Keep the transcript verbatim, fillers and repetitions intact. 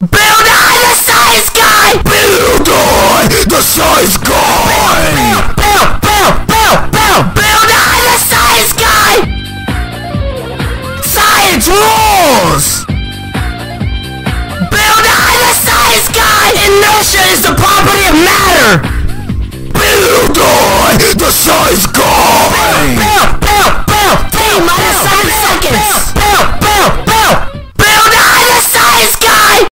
Build eye the science guy! Build eye the science guy! Build, build, build, build, build, build eye the science guy! Science rules! Build eye the science guy! Inertia is the property of matter! Build eye the science guy!